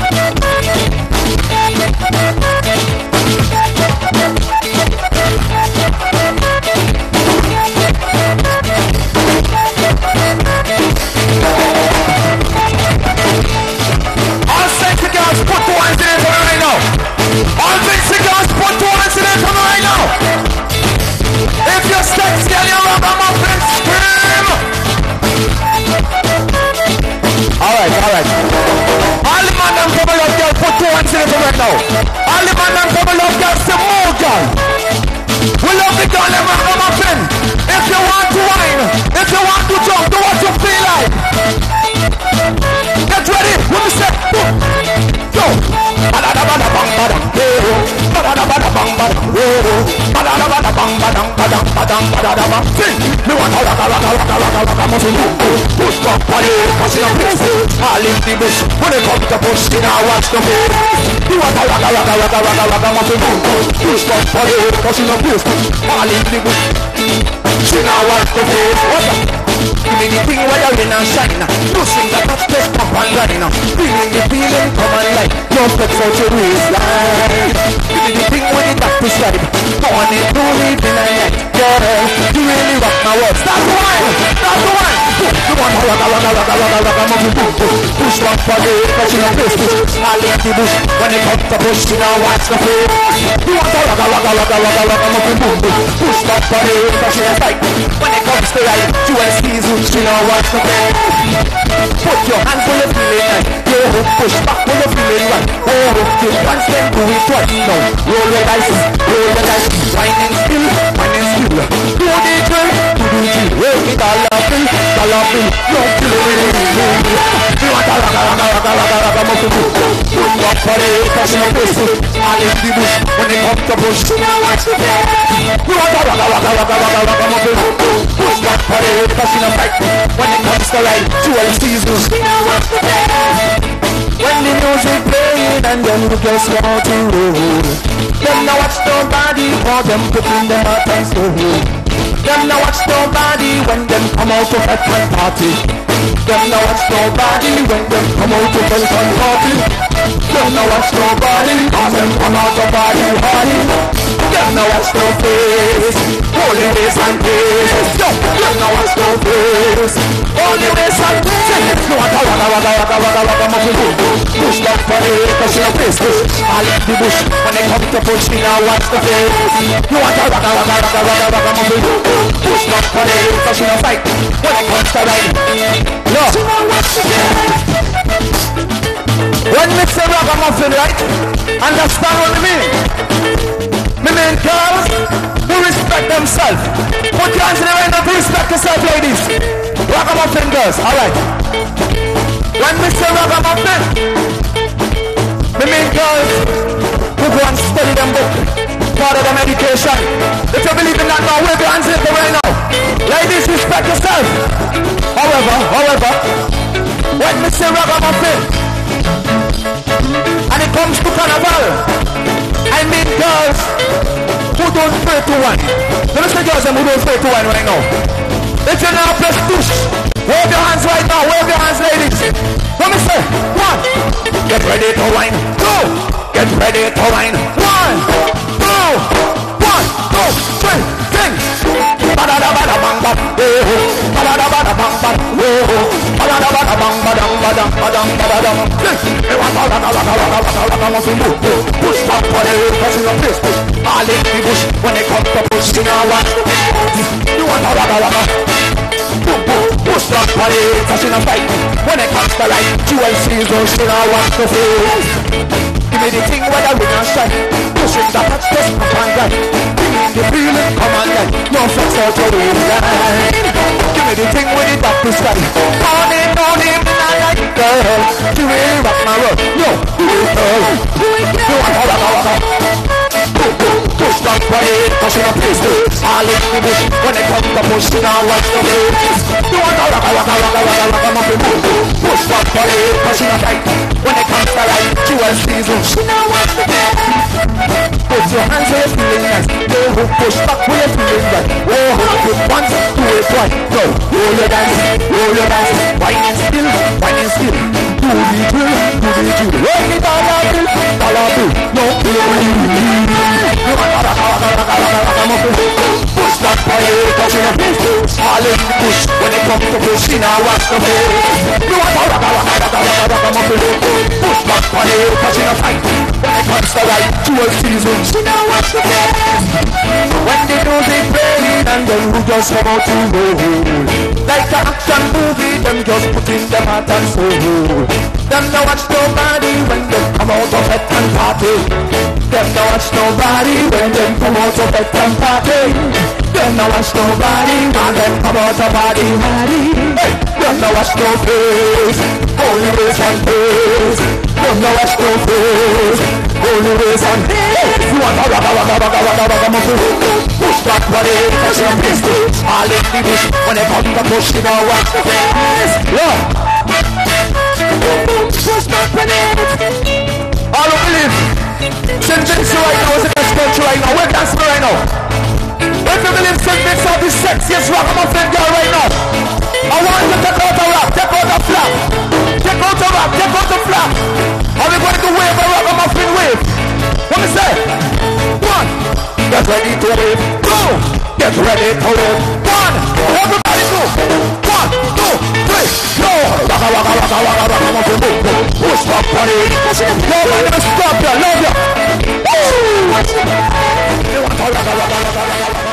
Wine and still, do the drill, do the attitude. When the dollar bill, no fear when you need. You want push that fire, cause you're all in the push. When it comes to pushing, I watch the face. You want push that fire, cause you're fight. When it comes to right, 12 seasons, she now watch the face. When they do the play, and then who just come out to roll. Like an action movie, them just put in them heart and soul. Them no watch nobody when they come out of it and party. Them no watch nobody when they come out of it and party. Them no watch nobody when they come out of party. Them no watch no face, only raise one face. Them no watch no face, only raise one face. You want to push that body, cause you're misty. All in the bush, when they come to push, you know watch the face. Yeah. Push that body. All who believe, St. Vincent right now is the best country right now. We're dancing right now. If you believe St. Vincent is the sexiest ragamuffin girl right now, I want you to take out a rap, take out a flap. Take out a rap, take out a flap. Are we going to wave a ragamuffin wave? What me say? One, get ready to wave. Two, get ready to wave. One, everybody go. 1, 2, 3, go. Ragga, ragga, ragga, ragga, ragamuffin move. Push up on it. No man never stop you, love you. Woo! You want to ragga, ragga, ragga, ragga, ragga.